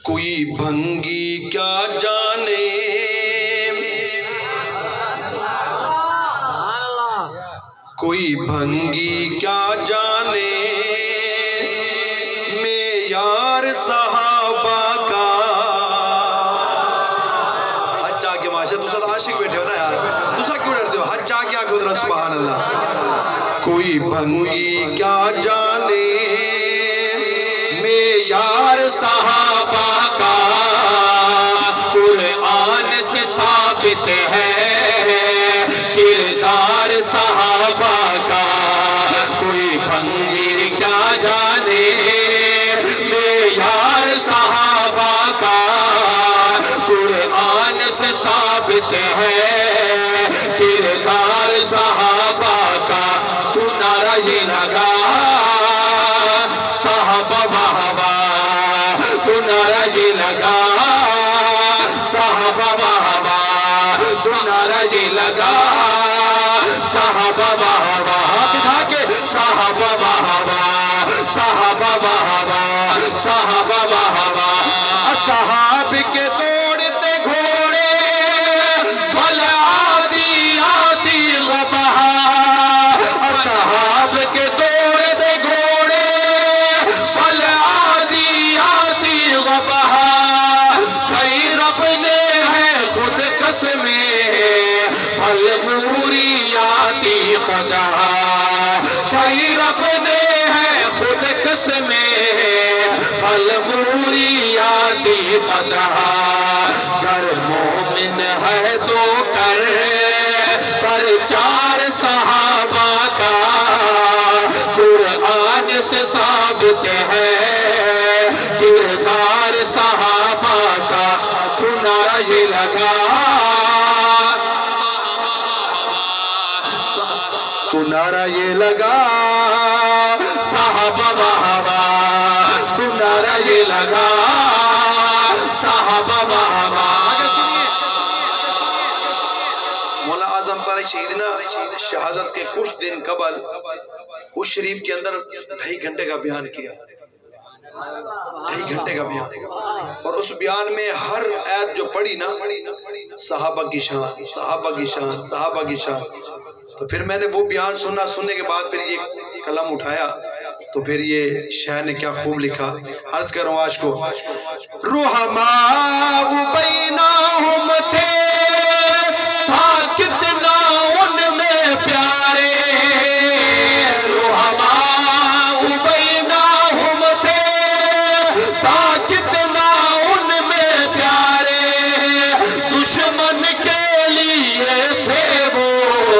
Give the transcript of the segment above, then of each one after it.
کوئی بھنگی کیا جانے کوئی بھنگی کیا جانے معیار صحابہ کا حج چاہ کے معاشرہ دوسرا عاشق بیٹھے ہو نا یار دوسرا کیوں ڈرتے ہو حج چاہ کیا خود رہا سبحان اللہ کوئی بھنگی کیا جانے معیار صحابہ کا قرآن سے ثابت ہے کردار صحابہ کا کوئی بھنگی کیا جانے معیار صحابہ کا قرآن سے ثابت ہے کردار صحابہ کا تو نعرہ یہ لگا صحابہ وحبہ تو نعرہ یہ لگا صحابہ وحبہ تو نعرہ یہ لگا صحابہ وحبہ بٹھا کے صحابہ وحبہ صحابہ وحبہ صحابہ وحبہ اصحاب کے دوڑتے گھوڑے بھل آدی آدی غبہا اصحاب کے دوڑتے گھوڑے بھل آدی آدی غبہا کئی رب نے ہے خود قسمیں پھل موریاتی قدہا کئی رب نے ہے خود قسمیں پھل موریاتی قدہا گر مومن ہے تو کر پرچار صحابہ کا قرآن سے ثابت ہے کردار صحابہ کا تو نعرہ یہ لگا تو نعرہ یہ لگا صحابہ وحبہ تو نعرہ یہ لگا صحابہ وحبہ مولا اعظم طارق شہیدنا شہادت کے کچھ دن قبل اس شریف کے اندر 2.5 گھنٹے کا بیان کیا 2.5 گھنٹے کا بیان اور اس بیان میں ہر آیت جو پڑھی نا صحابہ کی شان صحابہ کی شان صحابہ کی شان تو پھر میں نے وہ بیان سننے کے بعد پھر یہ قلم اٹھایا تو پھر یہ شاعر نے کیا خوب لکھا عرض کروں آج کو رحماء بینہم تھے تھا کتنا ان میں پیارے رحماء بینہم تھے تھا کتنا ان میں پیارے دشمن کے لیے تھے وہ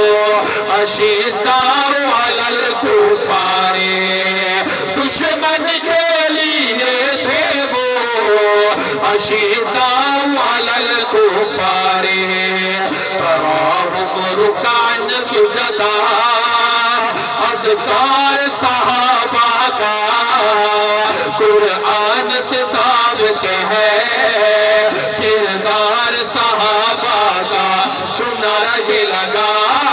اشداء علی الکفار دشمن کے لیے تھے وہ اشداء علی الکفار تراہم رکعن سجدا اذکار صحابہ کا قرآن سے ثابت ہے کردار صحابہ کا تو نعرہ یہ لگا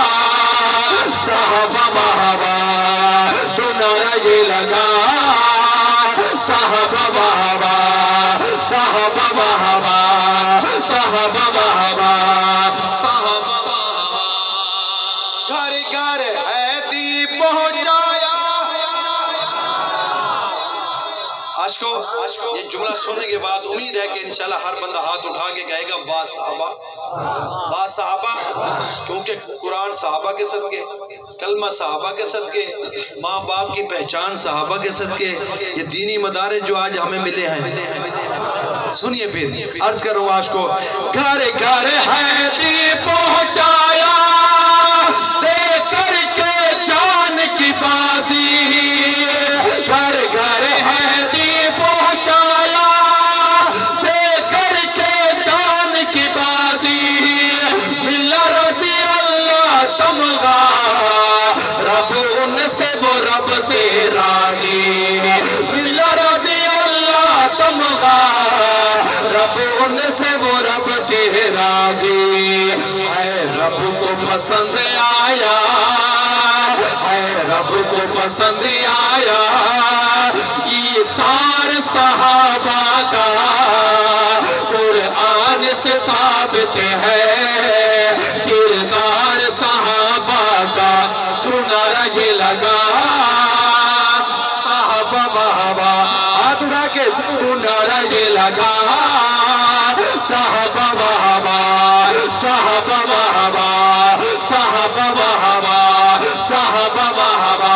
صحابہ وحبہ تو نعرہ یہ لگا صحابہ وحبہ صحابہ وحبہ صحابہ وحبہ صحابہ وحبہ گھر گھر حیدی پہنچایا آج کو یہ جملہ سننے کے بعد امید ہے کہ انشاءاللہ ہر بندہ ہاتھ اٹھا کے کہے گا با صحابہ با صحابہ کیونکہ قرآن صحابہ کے صدقے کلمہ صحابہ کے صدقے ماں باپ کی پہچان صحابہ کے صدقے یہ دینی مدارس جو آج ہمیں ملے ہیں سنیے پھر عرض کروں آج کو گھر گھر حیدی پہنچایا دے کر کے جان کی بازی گھر گھر حیدی پہنچایا دے کر کے جان کی بازی ملا رضی اللہ تمغا رب ان سے وہ رب سے راضی ملا رضی اللہ تمغا رب ان سے وہ رب سے راضی اے رب کو پسند آیا اے رب کو پسند آیا یہ انصار صحابہ کا قرآن سے ثابت ہے، کردار صحابہ کا تو نرج لگا، صحابہ صحابہ ہاتھ اٹھا کے تو نرج لگا، صحابہ صحابہ صحابہ صحابہ صحابہ صحابہ صحابہ صحابہ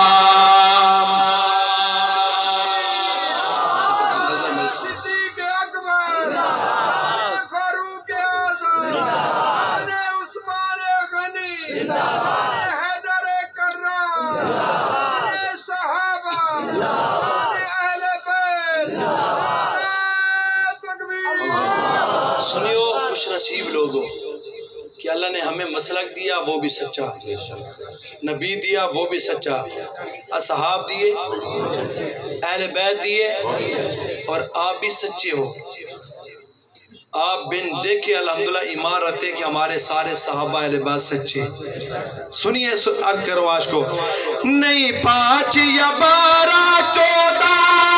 سنیو خوش نصیب لوگوں کہ اللہ نے ہمیں مسلک دیا وہ بھی سچا، نبی دیا وہ بھی سچا، اصحاب دیے، اہل بیت دیے، اور آپ بھی سچے ہو۔ آپ بن دیکھے الحمدللہ ایمان رہتے کہ ہمارے سارے صحابہ اہل بیت سچے۔ سنیے عرض کرو آج کو، نہیں 5 یا 12 14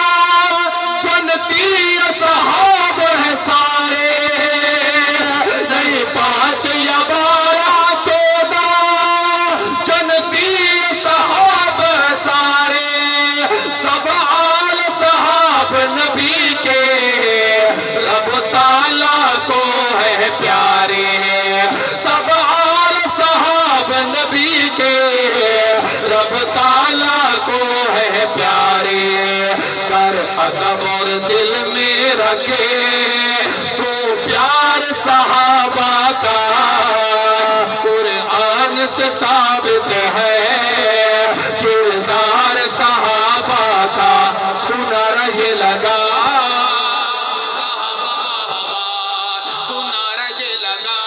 جنتی اصحاب ہیں سارے، نہیں 5 یا 12 14 جنتی اصحاب ہیں سارے، سب آل صحاب نبی کے رب تعالیٰ کو ہے پیارے، سب آل صحاب نبی کے رب تعالیٰ کو ہے پیارے، کر ادب اور دل میں رکھے تو پیار صحابہ کا قرآن سے ثابت ہے، کردار صحابہ کا تو نرج لگا، تو نرج لگا،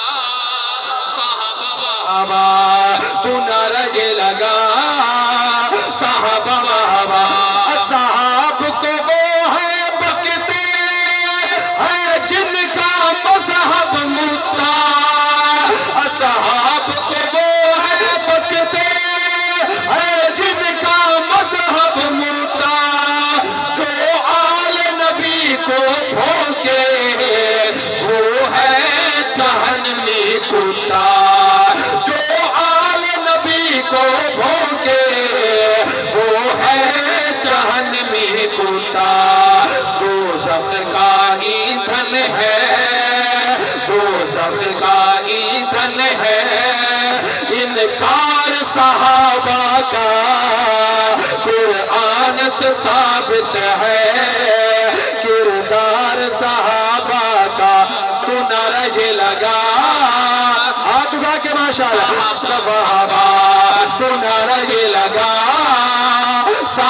صحابہ تو نرج لگا، صحابہ اصحاب کو وہ ہے بکتے ہیں جن کا مذہب متا، اصحاب کو وہ ہے بکتے ہیں جن کا مذہب متا، جو آل نبی کو بھوکے وہ ہے جہنمی کتا، جو آل نبی کو بھوکے وہ ہے جہنمی کتا، دوزخ کا ایندھن ہے، دوزخ کا ایندھن ہے، انکار صحابہ کا قرآن سے ثابت ہے، کردار صحابہ کا تو نرج لگا، ہاتھ اٹھا کے ماشاءاللہ، صحابہ تو نرج لگا،